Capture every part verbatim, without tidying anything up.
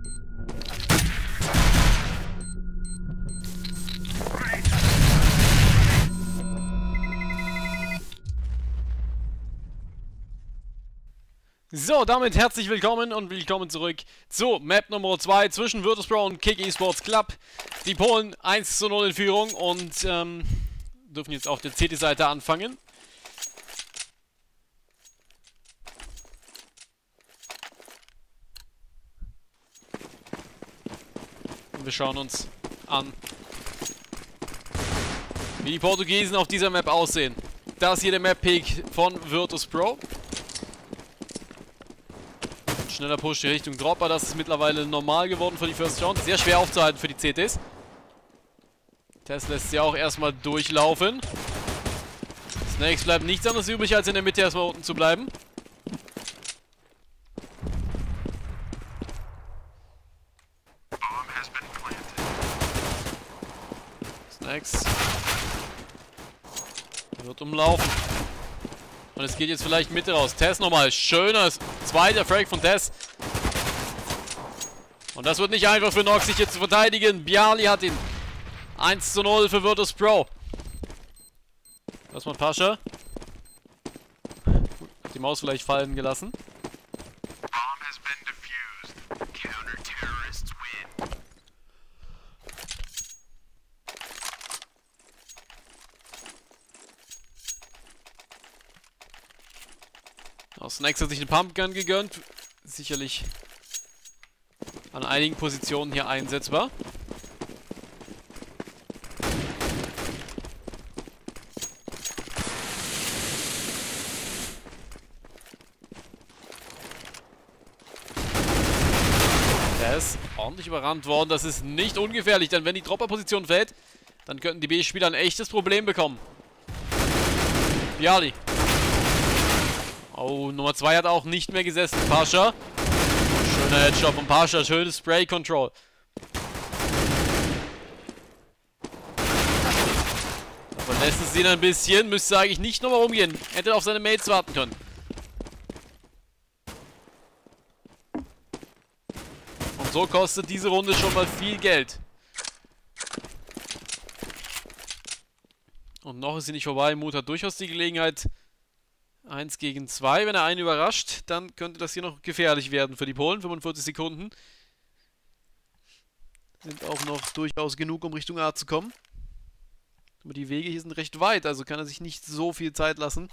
So, damit herzlich willkommen und willkommen zurück zu Map Nummer zwei zwischen Virtus.pro und Kick Esports Club. Die Polen eins zu null in Führung und ähm, dürfen jetzt auf der C T-Seite anfangen. Und wir schauen uns an, wie die Portugiesen auf dieser Map aussehen. Das hier der Map-Pick von Virtus.pro. Schneller Push in Richtung Dropper, das ist mittlerweile normal geworden für die First Round. Sehr schwer aufzuhalten für die C Ts. Tess lässt sie auch erstmal durchlaufen. Snakes bleibt nichts anderes übrig, als in der Mitte erstmal unten zu bleiben. Snakes wird umlaufen. Und es geht jetzt vielleicht Mitte raus. Tess nochmal. Schöner zweiter Frag von Tess. Und das wird nicht einfach für Nox, sich jetzt zu verteidigen. Bjarli hat ihn. eins zu null für Virtus.pro. Das mal Pascha. Hat die Maus vielleicht fallen gelassen. Snakes hat sich eine Pumpgun gegönnt. Sicherlich an einigen Positionen hier einsetzbar. Der ist ordentlich überrannt worden. Das ist nicht ungefährlich, denn wenn die Dropper-Position fällt, dann könnten die B-Spieler ein echtes Problem bekommen. Bjarli. Oh, Nummer zwei hat auch nicht mehr gesessen. Pascha. Schöner Headshot von Pascha. Schönes Spray-Control. Da verlässt es ihn ein bisschen. Müsste eigentlich nicht nochmal rumgehen. Hätte auf seine Mates warten können. Und so kostet diese Runde schon mal viel Geld. Und noch ist sie nicht vorbei. Mut hat durchaus die Gelegenheit, eins gegen zwei, wenn er einen überrascht, dann könnte das hier noch gefährlich werden für die Polen. fünfundvierzig Sekunden sind auch noch durchaus genug, um Richtung A zu kommen. Aber die Wege hier sind recht weit, also kann er sich nicht so viel Zeit lassen.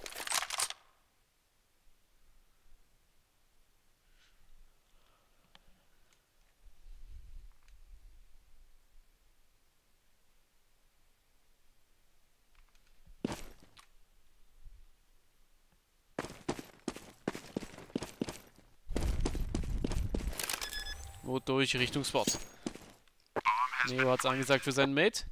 Durch Richtung Spot. Neo hat es angesagt für seinen Mate.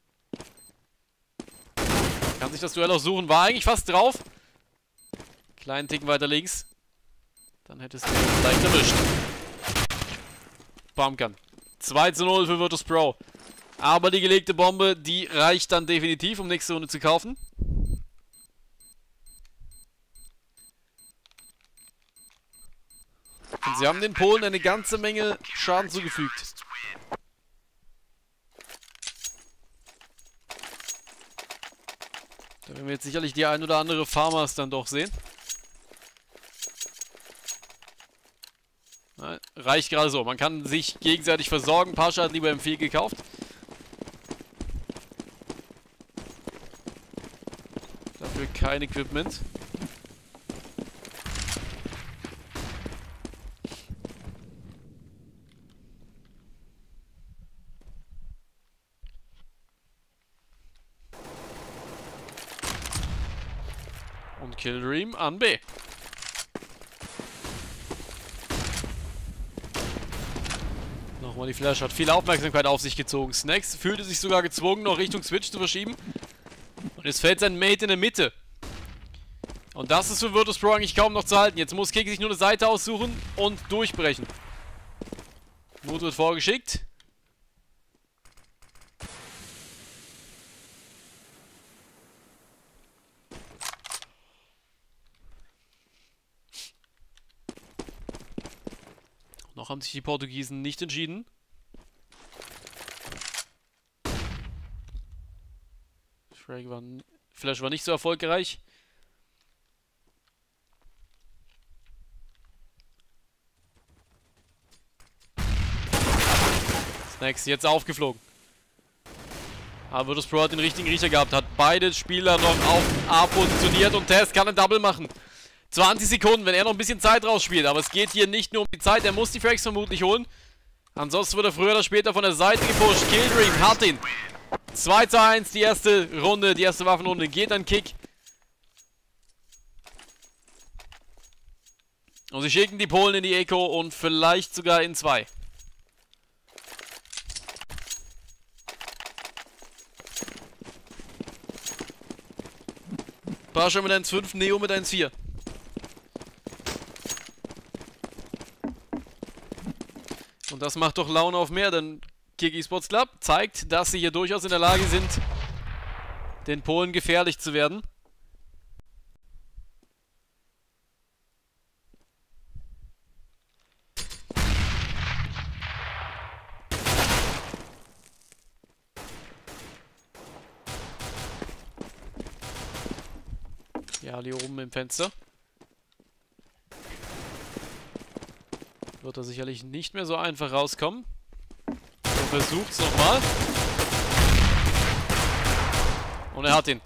Kann sich das Duell auch suchen. War eigentlich fast drauf. Kleinen Ticken weiter links. Dann hätte es vielleicht erwischt. Pumpgun. zwei zu null für Virtus.pro. Aber die gelegte Bombe, die reicht dann definitiv, um nächste Runde zu kaufen. Und sie haben den Polen eine ganze Menge Schaden zugefügt. Da werden wir jetzt sicherlich die ein oder andere Farmers dann doch sehen. Nein, reicht gerade so. Man kann sich gegenseitig versorgen. Pascha hat lieber M vier gekauft. Dafür kein Equipment. Und Killdream an B. Nochmal die Flash hat viel Aufmerksamkeit auf sich gezogen. Snacks fühlte sich sogar gezwungen, noch Richtung Switch zu verschieben. Und jetzt fällt sein Mate in der Mitte. Und das ist für Virtus.pro eigentlich kaum noch zu halten. Jetzt muss Kick sich nur eine Seite aussuchen und durchbrechen. Mut wird vorgeschickt. haben sich die Portugiesen nicht entschieden. Frag war, Flash war nicht so erfolgreich. Snacks jetzt aufgeflogen. Aber Virtus.pro hat den richtigen Riecher gehabt, hat beide Spieler noch auf A positioniert und Tess kann ein Double machen. zwanzig Sekunden, wenn er noch ein bisschen Zeit rausspielt, aber es geht hier nicht nur um die Zeit, er muss die Frags vermutlich holen. Ansonsten wird er früher oder später von der Seite gepusht. Killdream hat ihn. zwei zu eins, die erste Runde, die erste Waffenrunde geht an Kick. Und sie schicken die Polen in die Eco und vielleicht sogar in zwei. Pascha mit eins Komma fünf, Neo mit eins Komma vier. Und das macht doch Laune auf mehr, denn Kick Esports Club zeigt, dass sie hier durchaus in der Lage sind, den Polen gefährlich zu werden. Ja, hier oben im Fenster. Wird er sicherlich nicht mehr so einfach rauskommen. Er versucht's nochmal. Und er hat ihn.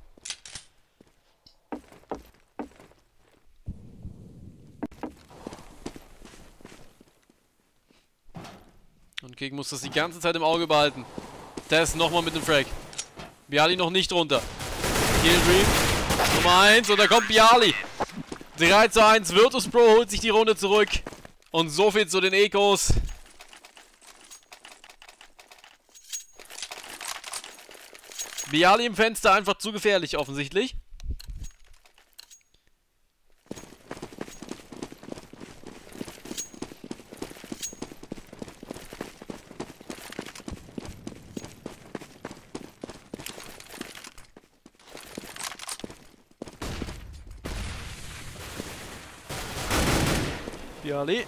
Und Kick muss das die ganze Zeit im Auge behalten. Das nochmal mit dem Frag. Bialy noch nicht runter. Killdream. Nummer eins und da kommt Bialy. drei zu eins. Virtus.pro holt sich die Runde zurück. Und so viel zu den Ecos. Bialy im Fenster einfach zu gefährlich offensichtlich. Bialy.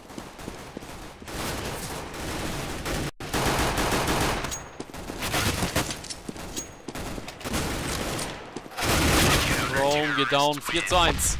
Rome geht down, vier zu eins.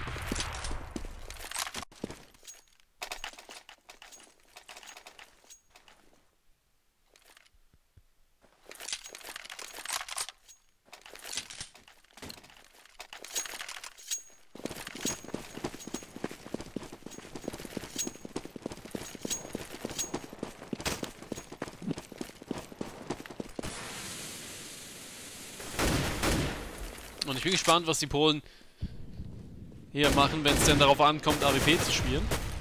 Und ich bin gespannt, was die Polen hier machen, wenn es denn darauf ankommt, A W P zu spielen.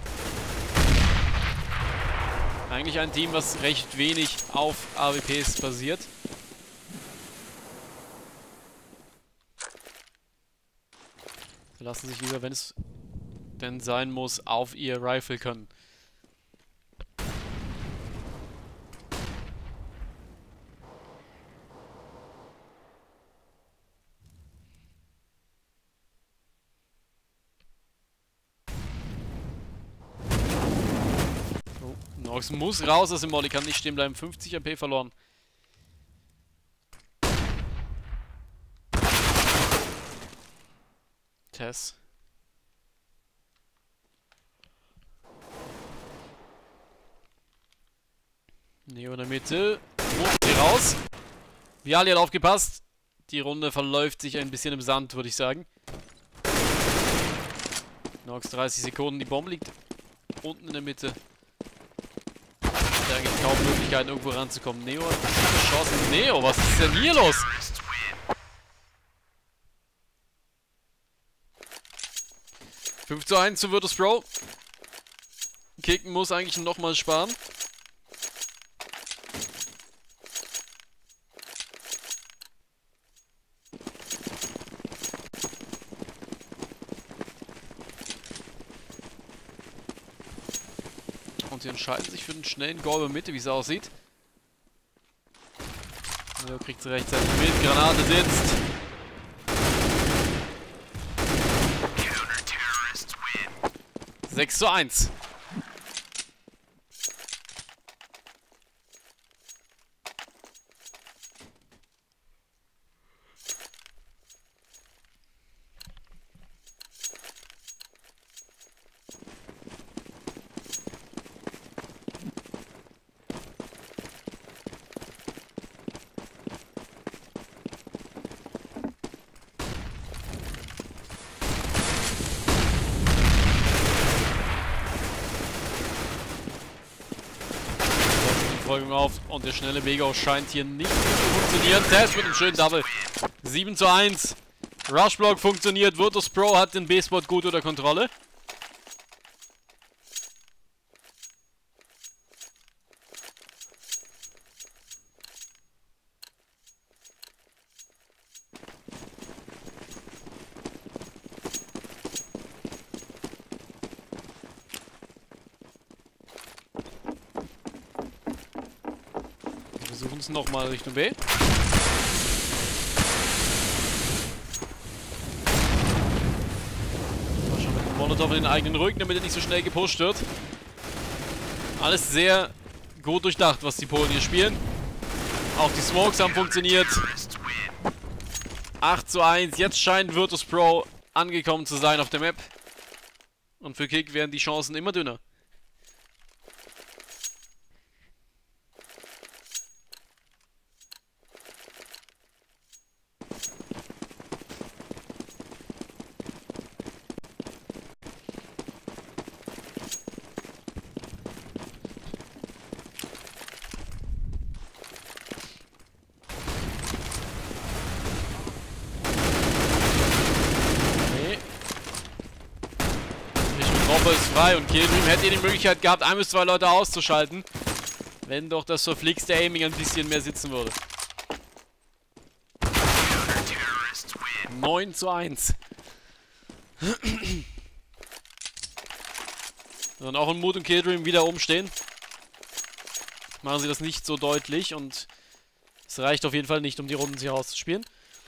Eigentlich ein Team, was recht wenig auf A W Ps basiert. Sie lassen sich lieber, wenn es denn sein muss, auf ihr Rifle können. Nox muss raus aus dem Molly, kann nicht stehen bleiben. fünfzig A P verloren. Tess. Neo in der Mitte. Oh, hier raus. Bialy hat aufgepasst. Die Runde verläuft sich ein bisschen im Sand, würde ich sagen. Nox dreißig Sekunden. Die Bombe liegt unten in der Mitte. Hat eigentlich kaum Möglichkeiten, irgendwo ranzukommen. Neo hat Chancen. Neo, was ist denn hier los? fünf zu eins zu Virtus.pro. Kicken muss eigentlich nochmal sparen. Und sie entscheiden sich für einen schnellen Goal in der Mitte, wie es aussieht. Neo kriegt sie rechtzeitig mit. Granate sitzt. sechs zu eins. Verfolgung auf und der schnelle Vega scheint hier nicht zu funktionieren. Test mit einem schönen Double. sieben zu eins. Rushblock funktioniert. Virtus.pro hat den B-Spot gut unter Kontrolle. Wir versuchen es nochmal Richtung B. Molotov in den eigenen Rücken, damit er nicht so schnell gepusht wird. Alles sehr gut durchdacht, was die Polen hier spielen. Auch die Smokes haben funktioniert. acht zu eins. Jetzt scheint Virtus.pro angekommen zu sein auf der Map. Und für Kick werden die Chancen immer dünner. Dropper ist frei und Killdream hätte die Möglichkeit gehabt, ein bis zwei Leute auszuschalten, wenn doch das verflixte Aiming ein bisschen mehr sitzen würde. neun zu eins. Und auch in Mood und Killdream wieder oben stehen. Machen sie das nicht so deutlich und es reicht auf jeden Fall nicht, um die Runden hier rauszuspielen.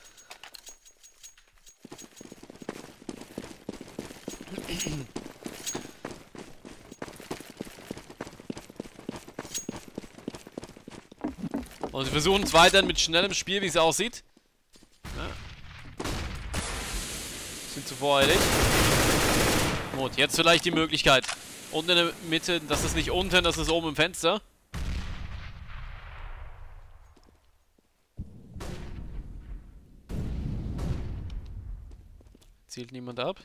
Und sie versuchen es weiterhin mit schnellem Spiel, wie es aussieht. Ja. Sind zu voreilig. Gut, jetzt vielleicht die Möglichkeit. Unten in der Mitte, das ist nicht unten, das ist oben im Fenster. Zielt niemand ab.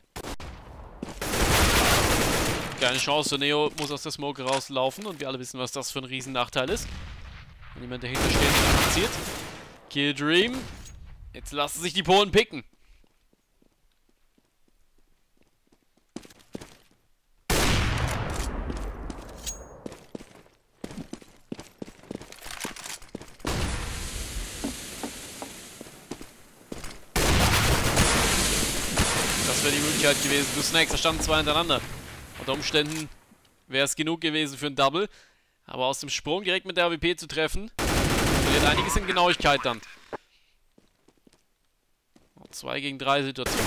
Keine Chance, Neo muss aus der Smoke rauslaufen und wir alle wissen, was das für ein Riesennachteil ist. Wenn jemand dahinter steht und passiert. Killdream. Jetzt lassen sich die Polen picken. Das wäre die Möglichkeit gewesen für Snacks. Da standen zwei hintereinander. Unter Umständen wäre es genug gewesen für ein Double. Aber aus dem Sprung direkt mit der A W P zu treffen, verliert einiges in Genauigkeit dann. zwei gegen drei Situation.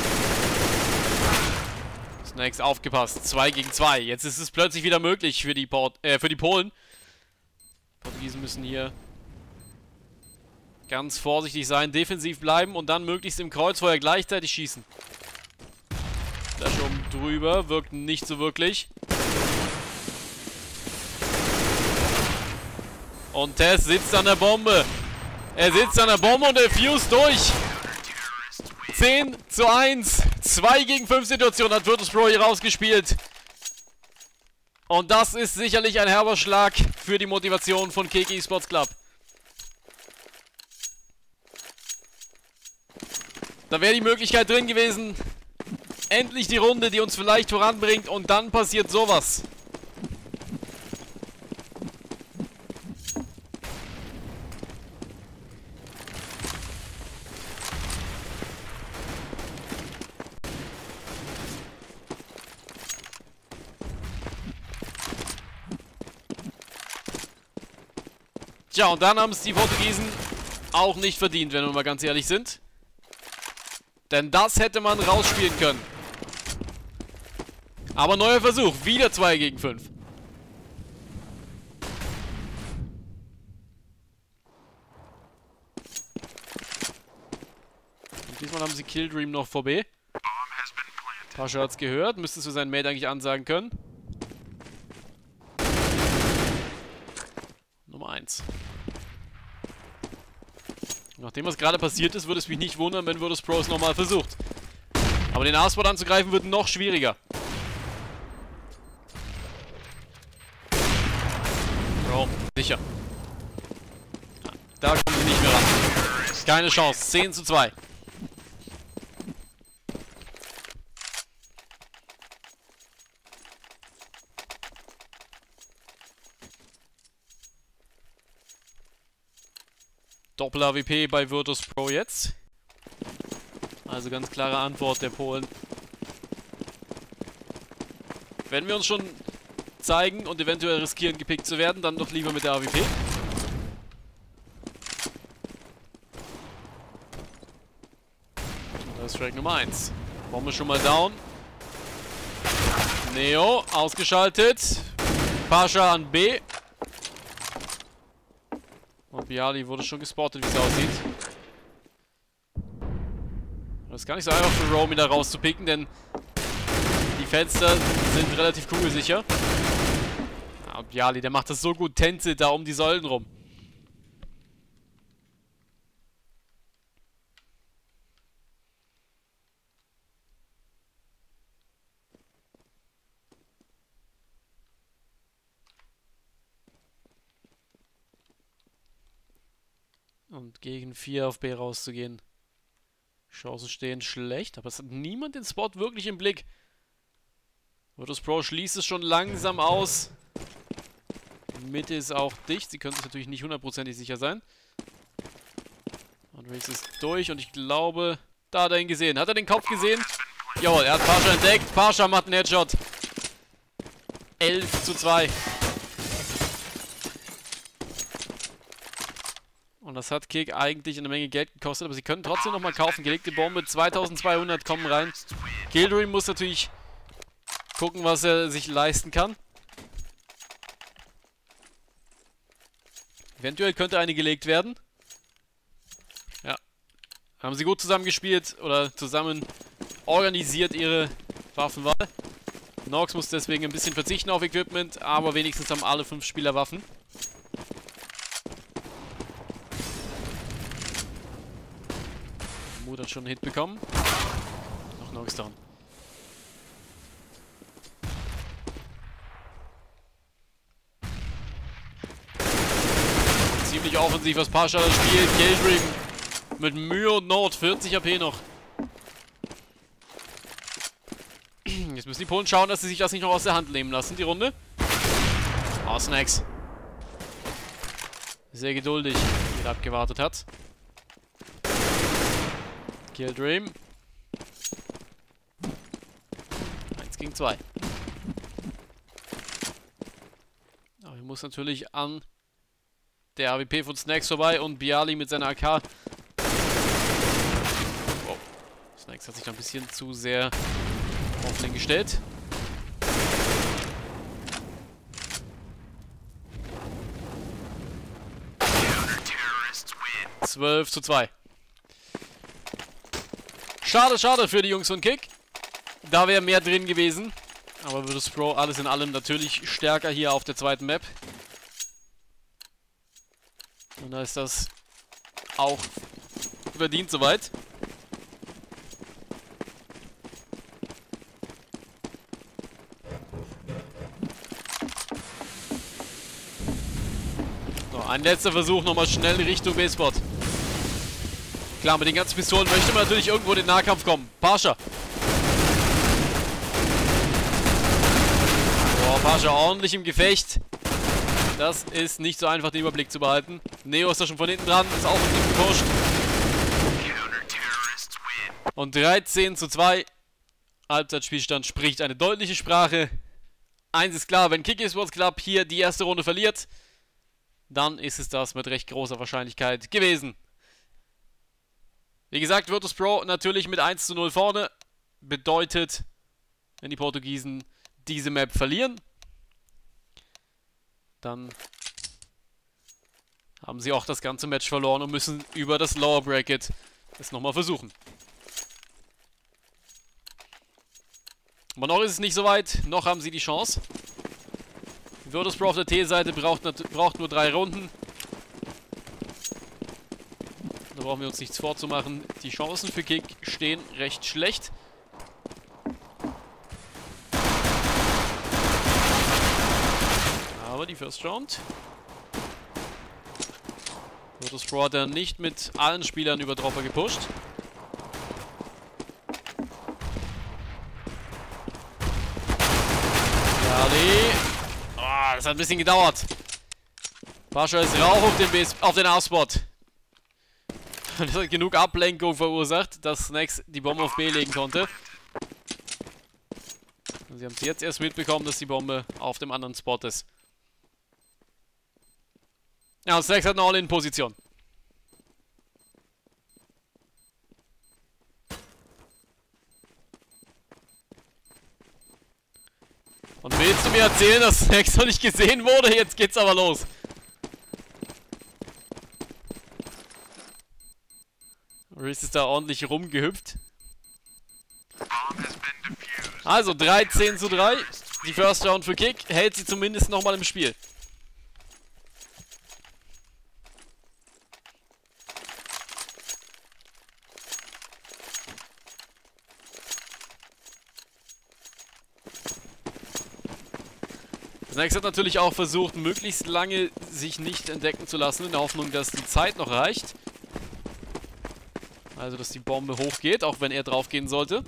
Snacks aufgepasst. zwei gegen zwei. Jetzt ist es plötzlich wieder möglich für die, Port äh, für die Polen. Die Portugiesen müssen hier ganz vorsichtig sein, defensiv bleiben und dann möglichst im Kreuzfeuer gleichzeitig schießen. Flash oben drüber, wirkt nicht so wirklich. Und Tess sitzt an der Bombe. Er sitzt an der Bombe und er fuse durch. zehn zu eins. zwei gegen fünf Situation hat Virtus.pro hier rausgespielt. Und das ist sicherlich ein herber Schlag für die Motivation von K K eSports Club. Da wäre die Möglichkeit drin gewesen. Endlich die Runde, die uns vielleicht voranbringt. Und dann passiert sowas. Tja, und dann haben es die Portugiesen auch nicht verdient, wenn wir mal ganz ehrlich sind. Denn das hätte man rausspielen können. Aber neuer Versuch, wieder zwei gegen fünf. Und diesmal haben sie Killdream noch vor B. Pascha hat's gehört, müsste es für seinen Mate eigentlich ansagen können. Nummer eins. Nachdem was gerade passiert ist, würde es mich nicht wundern, wenn Virtus.pro es nochmal versucht. Aber den A-Spot anzugreifen wird noch schwieriger. Bro, sicher. Da kommen sie nicht mehr ran. Keine Chance. zehn zu zwei. Doppel-A W P bei Virtus.pro jetzt. Also ganz klare Antwort der Polen. Wenn wir uns schon zeigen und eventuell riskieren, gepickt zu werden, dann doch lieber mit der A W P. Das ist Track Nummer eins. Bombe schon mal down. Neo ausgeschaltet. Pascha an B. Und Bialy wurde schon gespottet, wie es aussieht. Das ist gar nicht so einfach für Romy da rauszupicken, denn die Fenster sind relativ kugelsicher. Ja, Bialy, der macht das so gut, tänzelt da um die Säulen rum. Und gegen vier auf B rauszugehen. Chancen stehen schlecht, aber es hat niemand den Spot wirklich im Blick. Virtus.pro schließt es schon langsam aus. Mitte ist auch dicht. Sie können sich natürlich nicht hundertprozentig sicher sein. Und Race ist durch und ich glaube, da hat er ihn gesehen. Hat er den Kopf gesehen? Jawohl, er hat Pascha entdeckt. Pascha macht einen Headshot. elf zu zwei. Und das hat Kick eigentlich eine Menge Geld gekostet, aber sie können trotzdem nochmal kaufen. Gelegte Bombe, zweitausendzweihundert kommen rein. Kildream muss natürlich gucken, was er sich leisten kann. Eventuell könnte eine gelegt werden. Ja. Haben sie gut zusammengespielt oder zusammen organisiert ihre Waffenwahl. Nox muss deswegen ein bisschen verzichten auf Equipment, aber wenigstens haben alle fünf Spieler Waffen. Mut hat schon einen Hit bekommen. Noch Nox down. Ziemlich offensiv, was Pascha das spielt. Kildream mit Mühe und Not. vierzig A P noch. Jetzt müssen die Polen schauen, dass sie sich das nicht noch aus der Hand nehmen lassen, die Runde. Oh, Snacks. Sehr geduldig, wie er abgewartet hat. Kildream. eins gegen zwei. Aber er muss natürlich an der A W P von Snacks vorbei und Bialy mit seiner A K. Wow. Snacks hat sich da ein bisschen zu sehr auf den gestellt. zwölf zu zwei. Schade, schade für die Jungs von Kick. Da wäre mehr drin gewesen. Aber Virtus.pro alles in allem natürlich stärker hier auf der zweiten Map. Und da ist das auch verdient soweit. So, ein letzter Versuch nochmal schnell Richtung B-Spot. Klar, mit den ganzen Pistolen möchte man natürlich irgendwo in den Nahkampf kommen. Pascha. Boah, Pascha ordentlich im Gefecht. Das ist nicht so einfach, den Überblick zu behalten. Neo ist da schon von hinten dran, ist auch mit ihm gepusht. Und dreizehn zu zwei. Halbzeitspielstand spricht eine deutliche Sprache. Eins ist klar, wenn Kick Esports Club hier die erste Runde verliert, dann ist es das mit recht großer Wahrscheinlichkeit gewesen. Wie gesagt, Virtus.pro natürlich mit eins zu null vorne. Bedeutet, wenn die Portugiesen diese Map verlieren, dann haben sie auch das ganze Match verloren und müssen über das Lower Bracket es nochmal versuchen. Aber noch ist es nicht so weit, noch haben sie die Chance. Virtus.pro auf der T-Seite braucht, braucht nur drei Runden. Da brauchen wir uns nichts vorzumachen. Die Chancen für Kick stehen recht schlecht. Aber die First Round Virtus.pro hat er nicht mit allen Spielern über Dropper gepusht. Charlie. Oh, das hat ein bisschen gedauert. Pascha ist Rauch auf den, Base, auf den A-Spot. Das hat genug Ablenkung verursacht, dass Snax die Bombe auf B legen konnte. Sie haben es jetzt erst mitbekommen, dass die Bombe auf dem anderen Spot ist. Ja, und Snax hat eine All-In-Position. Und willst du mir erzählen, dass Snax noch nicht gesehen wurde? Jetzt geht's aber los. Reese ist da ordentlich rumgehüpft. Also dreizehn zu drei. Die First Round für Kick hält sie zumindest nochmal im Spiel. Snax hat natürlich auch versucht, möglichst lange sich nicht entdecken zu lassen, in der Hoffnung, dass die Zeit noch reicht. Also, dass die Bombe hochgeht, auch wenn er draufgehen sollte.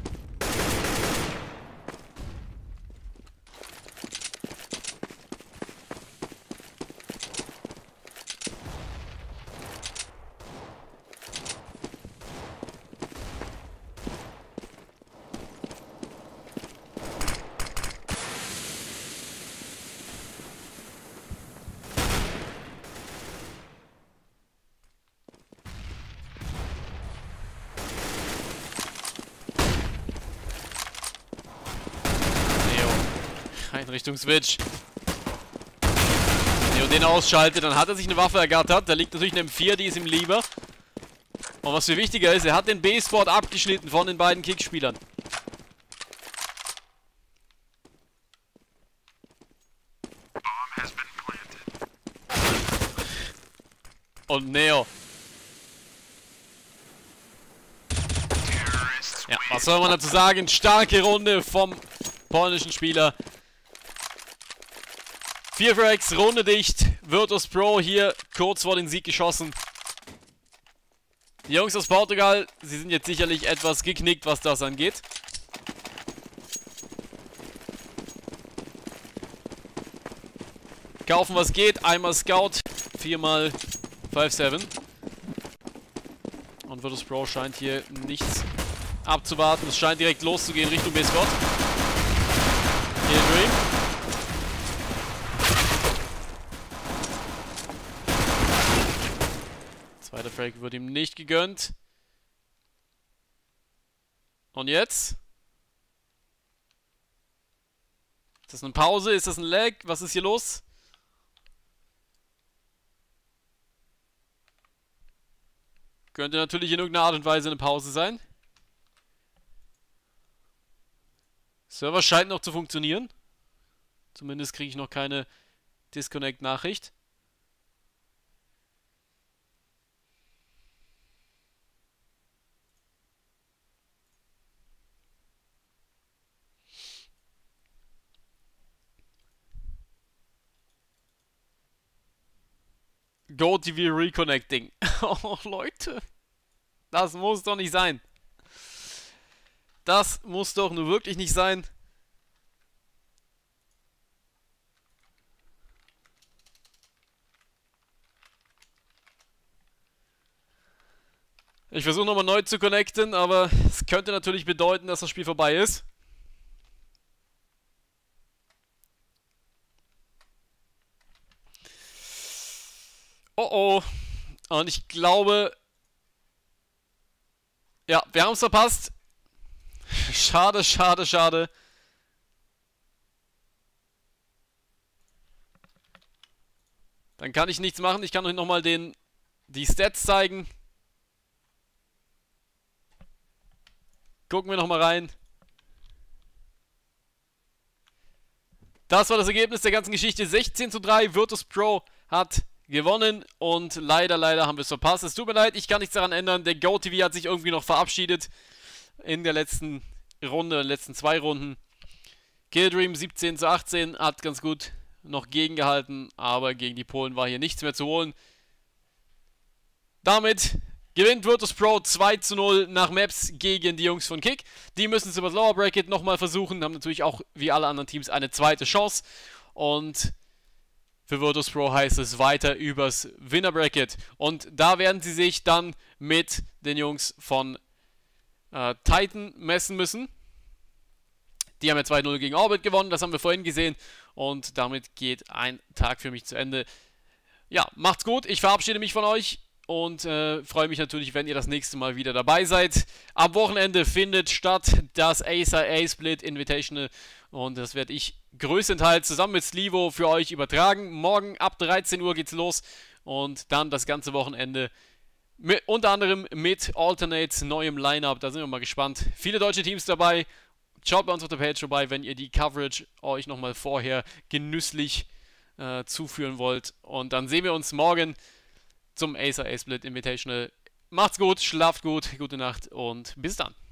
In Richtung Switch. Wenn er den ausschaltet, dann hat er sich eine Waffe ergattert. Da liegt natürlich eine M vier, die ist ihm lieber. Und was viel wichtiger ist, er hat den B-Spot abgeschnitten von den beiden Kickspielern. Und Neo. Ja, was soll man dazu sagen? Starke Runde vom polnischen Spieler. vier Frags, Runde dicht. Virtus.pro hier kurz vor den Sieg geschossen. Die Jungs aus Portugal, sie sind jetzt sicherlich etwas geknickt, was das angeht. Kaufen, was geht. Einmal Scout, viermal fünf sieben. Und Virtus.pro scheint hier nichts abzuwarten. Es scheint direkt loszugehen Richtung B-Spot. Hier Dream. Zweiter Frag wird ihm nicht gegönnt. Und jetzt? Ist das eine Pause? Ist das ein Lag? Was ist hier los? Könnte natürlich in irgendeiner Art und Weise eine Pause sein. Server scheint noch zu funktionieren. Zumindest kriege ich noch keine Disconnect-Nachricht. GoTV Reconnecting. Oh, Leute. Das muss doch nicht sein. Das muss doch nur wirklich nicht sein. Ich versuche nochmal neu zu connecten, aber es könnte natürlich bedeuten, dass das Spiel vorbei ist. Oh oh. Und ich glaube... Ja, wir haben es verpasst. Schade, schade, schade. Dann kann ich nichts machen. Ich kann euch nochmal den die Stats zeigen. Gucken wir nochmal rein. Das war das Ergebnis der ganzen Geschichte. sechzehn zu drei. Virtus.pro hat gewonnen und leider, leider haben wir es verpasst. Es tut mir leid, ich kann nichts daran ändern. Der GoTV hat sich irgendwie noch verabschiedet in der letzten Runde, in den letzten zwei Runden. Killdream siebzehn zu achtzehn hat ganz gut noch gegengehalten, aber gegen die Polen war hier nichts mehr zu holen. damit gewinnt Virtus.pro zwei zu null nach Maps gegen die Jungs von Kick. Die müssen es über das Lower Bracket nochmal versuchen, haben natürlich auch wie alle anderen Teams eine zweite Chance. Und für Virtus.pro heißt es weiter übers Winner Bracket. Und da werden sie sich dann mit den Jungs von äh, Titan messen müssen. Die haben ja zwei null gegen Orbit gewonnen, das haben wir vorhin gesehen. Und damit geht ein Tag für mich zu Ende. Ja, macht's gut, ich verabschiede mich von euch. Und äh, freue mich natürlich, wenn ihr das nächste Mal wieder dabei seid. Am Wochenende findet statt das Acer A-Split Invitational. Und das werde ich größtenteils zusammen mit Slivo für euch übertragen. Morgen ab dreizehn Uhr geht's los. Und dann das ganze Wochenende mit, unter anderem mit Alternates neuem Lineup. Da sind wir mal gespannt. Viele deutsche Teams dabei. Schaut bei uns auf der Page vorbei, wenn ihr die Coverage euch nochmal vorher genüsslich äh, zuführen wollt. Und dann sehen wir uns morgen zum Acer A-Split Invitational. Macht's gut, schlaft gut, gute Nacht und bis dann.